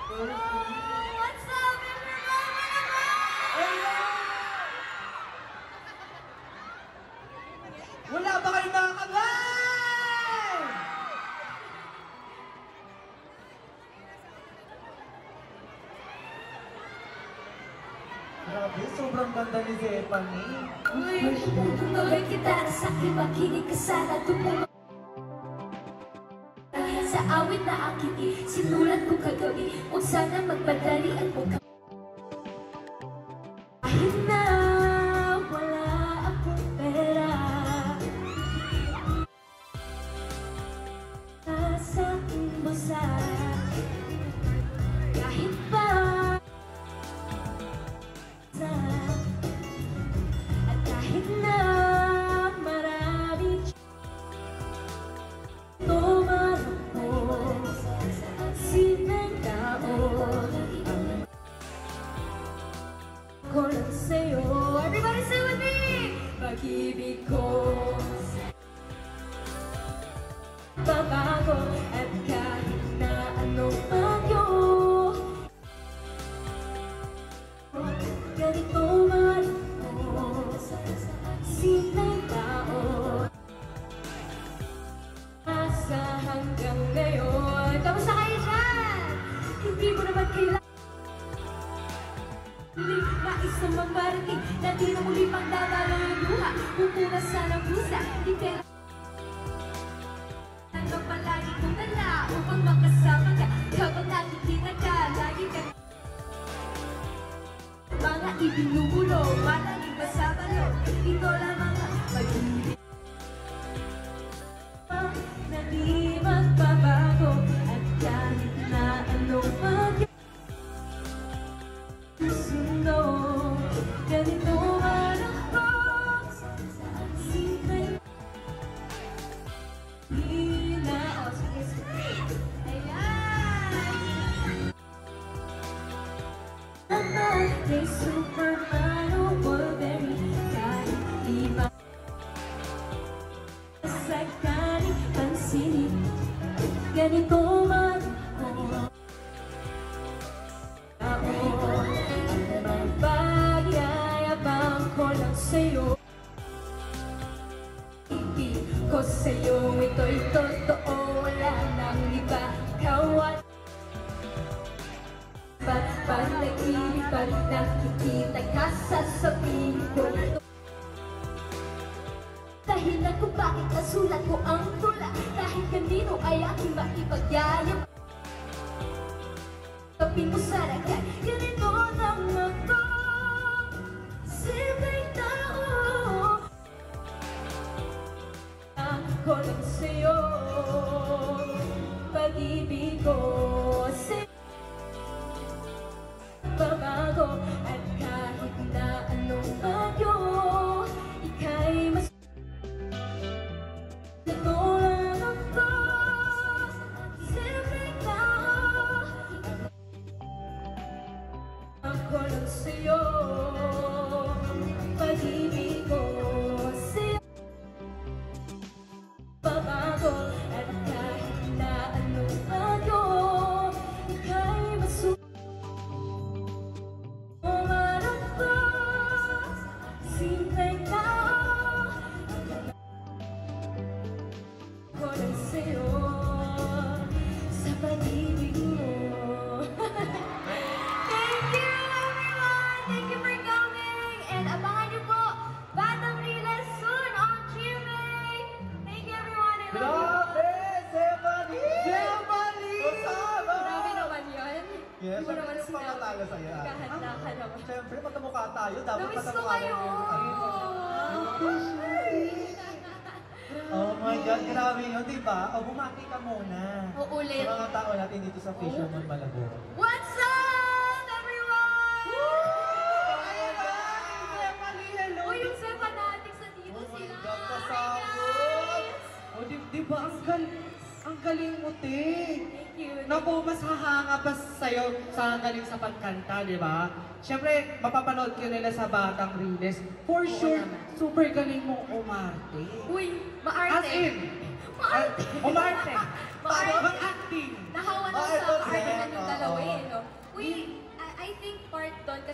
What's up, everyone? Wala ba kayong nakakagay? Grabe, sobrang ganda ni Zephanie. Tuloy kita sa aking makinig ka sana tumulong. Sa awit na aking sinulat ko kagabi, kung sana magpadali at huwag ka. Kahit na wala akong pera, sa aking busa, kahit pa at kahit na marami tumarapos sinang taon ko lang sa'yo. Everybody say with me! Pag-ibig ko babago at kahit na anong bagyo, ganito man ako sinang taon asa hanggang ngayon. Kamusta kayo dyan? Hindi mo naman kailangan nais na magmarating na di na muli pang dadalo yung luha. Pupunas sana pusa, di kaya hanggang palagi kong dala upang makasama ka kapag nakikita ka. Lagi ka mga ibinubulong, palaging masabalo. Ito lamang ang pag-ibig na di magbabago at kahit na anong magsundo. Ganito man ako simpleng hina. O sige, ayan. Kay Superman o Wolverine, kahit di ba sa kaning pansinin, ganito man ako. Ang pagyayabang ko lang sa'yo, ibig ko sa'yo, ito'y totoo, wala nang iba. Kawan pag nag-ibig, pag nakikita ka, sasabihin ko dahilan kung bakit nasulat ko ang tula. Kahit kanino ay aking maipagyayab, kapin mo sana kay ganito lang ako, simpleng tao. Ako lang sa'yo, pag-ibig ko sa'yo babago at kahit na anong bagyo, ika'y mas ito lang ako, simpleng tao. Ako lang sa'yo, pag-ibig ko sa'yo babago at kahit na anong bagyo, ika'y masusunod. Simpleng tao, ako lang sa'yo, sa pag-ibig mo. Thank you, everyone! Thank you for coming! And abangan niyo po, Batang Riles soon on GMA! Thank you, everyone! I love you! Grabe! Zephanie! Zephanie! Kasama! Grabe naman yun. Yes, Hindi mo naman yung pangatalo sa'yo. Kahanda ka naman. Siyempre, magkamukha tayo. Dapat Namiss ko magkamukha kayo! Oh my God, grabe yun, di ba? O, bumati ka muna. Uulit. Sa mga tao natin dito sa Fisherman Malabo. What's up, everyone? Ayun na! Zephanie, hello! Oh, yung Zep Fanatics na dito Oh my sila. God, Hi, kasabot! guys! O, di ba? Ang galing mo, te! Thank you. Naku, mas hahanga pa sa'yo sa galing sa pagkanta, di ba? Siyempre, mapapanood ko nila sa Batang Riles. For sure, naman. super galing mong umarte. Uy, maarte. As in, Maarte. umarte. Maarte. Mag-acting. Nahawa na Oh, sa ito, arte Zep. na yung dalawa eh, no?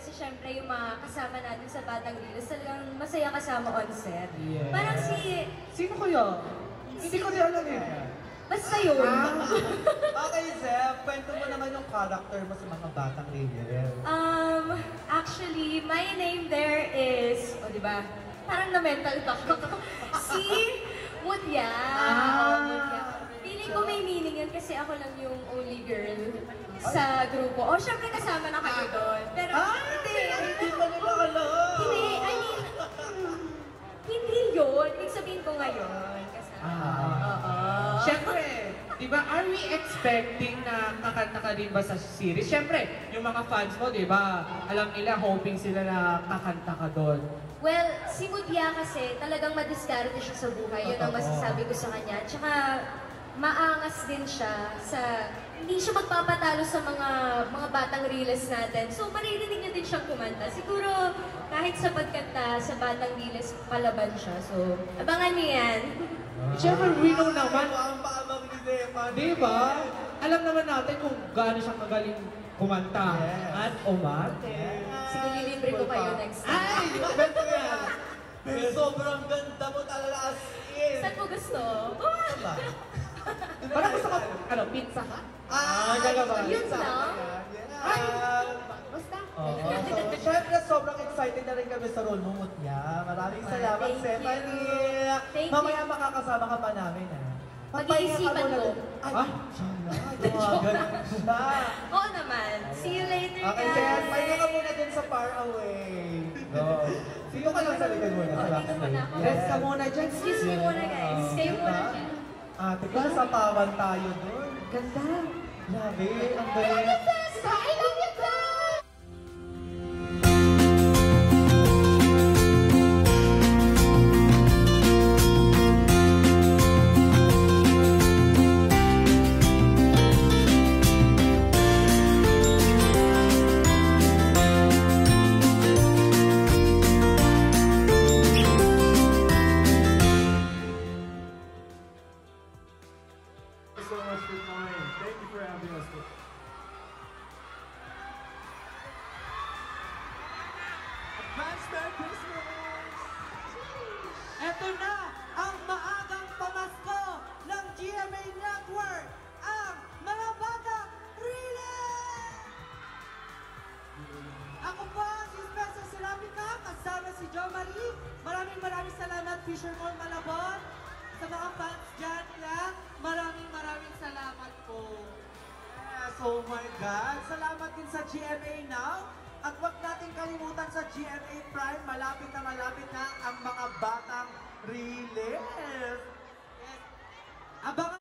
kasi syempre yung mga kasama natin sa Batang Riles talagang masaya kasama on set. Yes. Parang Sino kaya? Hindi ko rin alam eh. basta yun. Okay, Zef, kwento mo naman yung character mo sa mga batang Riles. Actually, my name there is, di ba? Parang na-mental ako. Si Mutya. Mutya. Feeling ko may meaning yun kasi ako lang yung only girl sa grupo. Syempre kasama na kayo doon. Pero Hindi pa nila alam. Hindi, I mean, hindi yun. Ibig sabihin ko ngayon. Kasama. Oo. Siyempre, di ba, are we expecting na kakanta ka din ba sa series? Siyempre, yung mga fans mo, di ba, alam nila, hoping sila na kakanta ka doon. Well, si Mutya kasi talagang madiskarte siya sa buhay. Yun ang masasabi ko sa kanya. Tsaka maangas din siya sa... Hindi siya magpapatalo sa mga batang Riles natin. So, maririnig niyo din siyang kumanta. Siguro, kahit sa pagkanta sa Batang Riles, palaban siya. So, abangan niyo yan. Siyempre, we know naman, Ang paamang ni Zefa. di ba? Alam naman natin kung gaano siya magaling kumanta. Yes. At umarte. Sige, lilibre ko kayo next time. Ay! Beto yan! Pero sobrang ganda mo talaga as in. Saan mo gusto? Diba? Parang gusto ko, pizza ka? gagawa. Yun lang? Ay! Basta. Oo. So, syempre, sobrang excited na rin kami sa role mo, Mutya. Maraming salamat, Thank Stephanie. Thank Mamaya you. makakasama ka pa namin, ha? Pag-iisipan ko. Ay, Ah? ganun siya. Oo naman. See you later, Okay, guys. Seth, pahinga ka muna dun sa far away. Go. Sino ka lang sa likod muna? Oo, dito muna ako. Rest ka muna dyan. Excuse me muna, guys. Stay muna dyan. Ate ko, sasapawan tayo dun. Ganda. Grabe, ang galing. I love you, guys! Thank you so much for coming. Thank you for having us. Advance Merry Christmas! Eto na ang maagang pamasko ng GMA Network, ang mga batang Riles! Ako po si Spencer Ceramica, kasama si Jo Marie. Maraming salamat, Fisherman Malabon. Sa mga fans dyan nila, maraming salamat po. Yes, oh my God. Salamat din sa GMA Now. At huwag natin kalimutan sa GMA Prime, malapit na ang mga batang Riles. Abangan